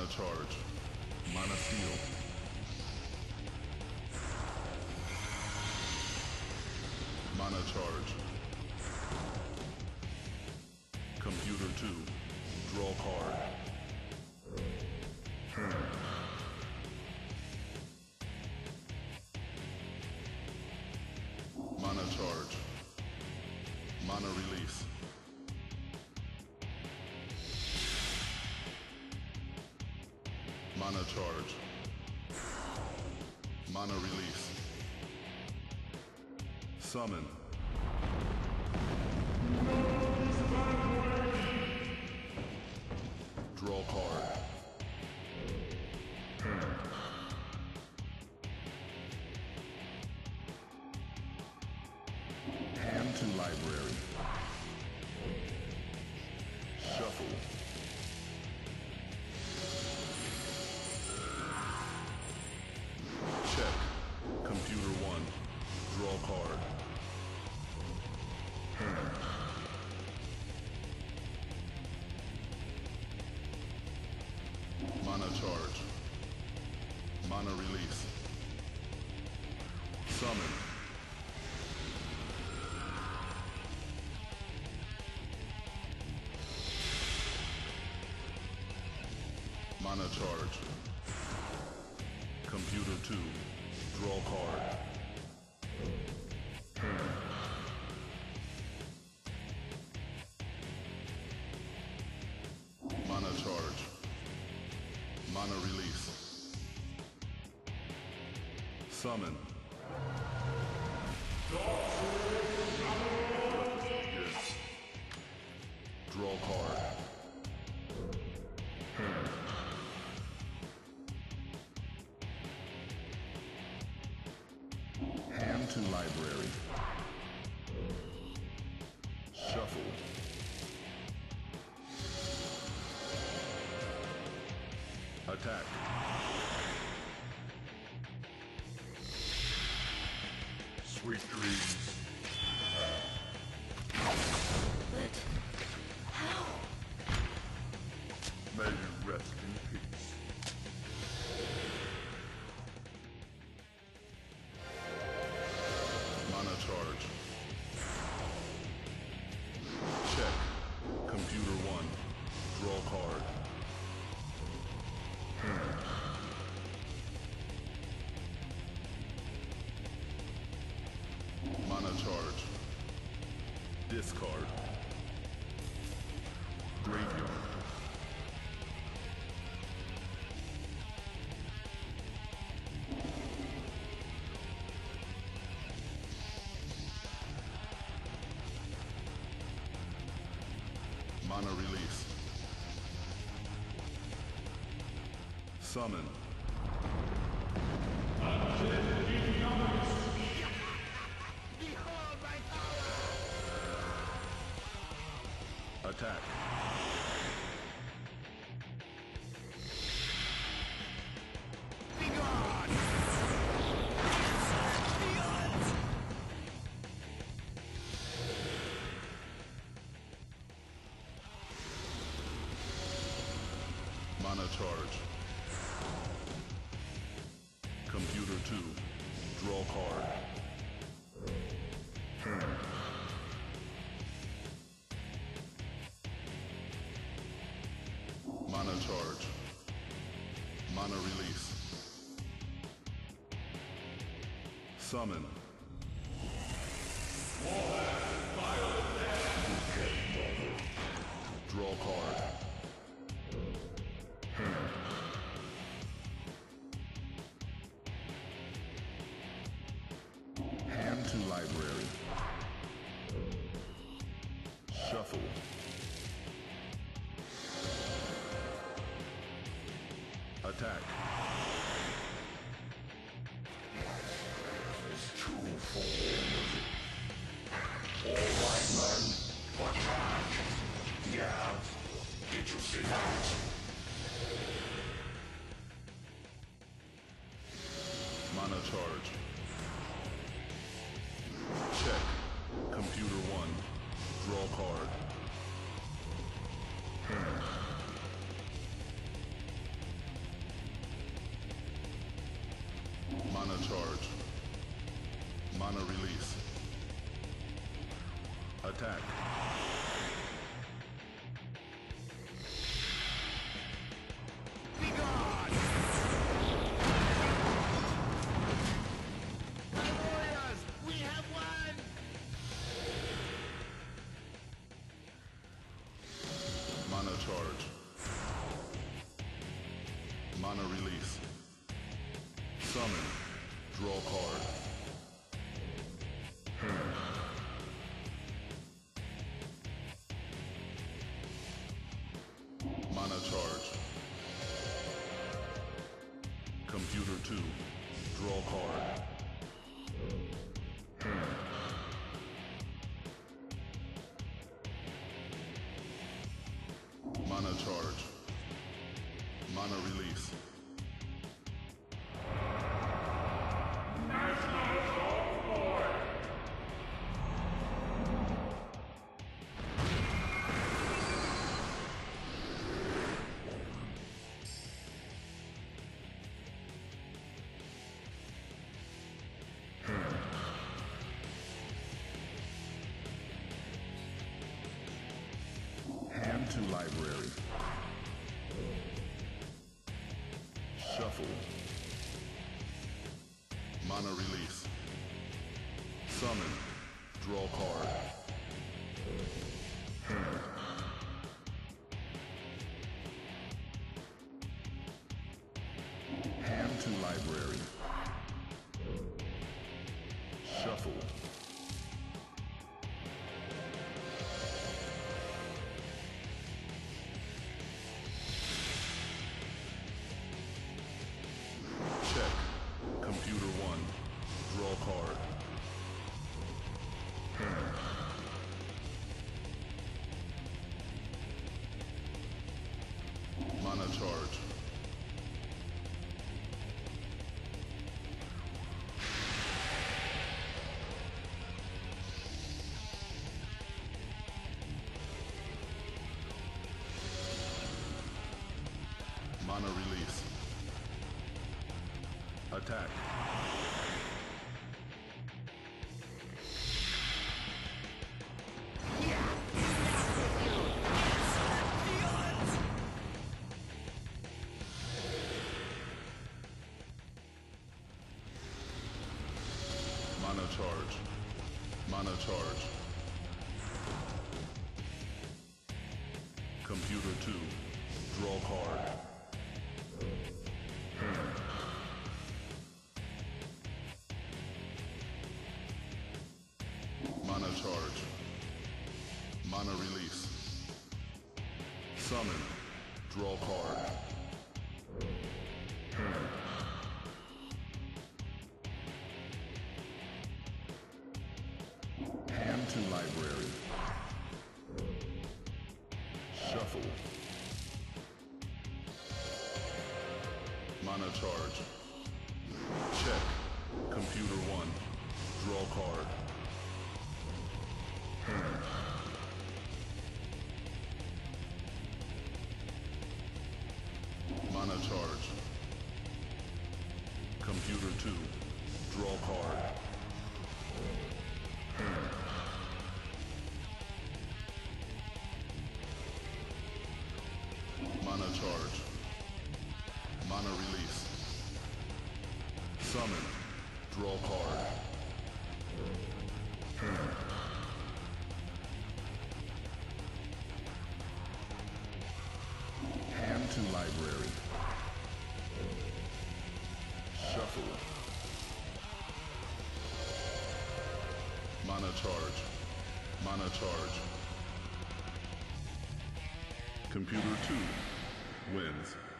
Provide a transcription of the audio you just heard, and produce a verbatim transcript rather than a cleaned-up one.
Mana charge. Mana steel. Mana charge. Computer two. Draw card. Hmm. Mana charge. Mana release. Mana charge. Mana release. Summon. Draw card. Hand to library. Shuffle. Check. Computer one. Draw card. Hand. Mana charge. Mana release. Summon. Mana charge. Computer two. Draw card. Hand. Mana charge. Mana release. Summon. Yes. Draw card. Hand. Hand to library. Shuffle. Attack. Sweet dreams. But how? May you rest in peace. Mana charge. Check. Computer one. Draw card. Hand. Mana charge. Discard. Graveyard. Mana release. Summon. Behold my power! Attack. Be gone! Beyond! Mana charge. Computer two. Draw card. Hand. Mana charge. Mana release. Summon. Draw card. Hand. Hand to library. Shuffle. Attack. It's too full. All right, man. Attack. Yeah. Did you see that? Mana charge. Check. Computer one. Draw card. Hand. charge. Mana release. Attack. Be gone! My warriors, we have won! Mana charge. Mana release. Summon. Draw card. Hand. Mana charge. Computer two. Draw card. Hand. Mana charge. Mana release. Hand to library. Shuffle. Mana release. Summon. Draw card. Hand. Hand to library. Shuffle. Check. Computer one. Draw card. Hand. Mana charge. Mana release. Attack. Mana charge. Mana charge. Computer two. Draw card. Hand. Mana charge. Mana release. Summon. Draw card. Hand. Hand to library. Shuffle. Mana charge. Check. Computer one. Draw card. Hand. Mana charge. Computer two. Draw card. Hand. Mana charge. Mana release. Summon. Draw card. Hand. Hand to library. Shuffle. Mana charge. Mana charge. Computer two wins.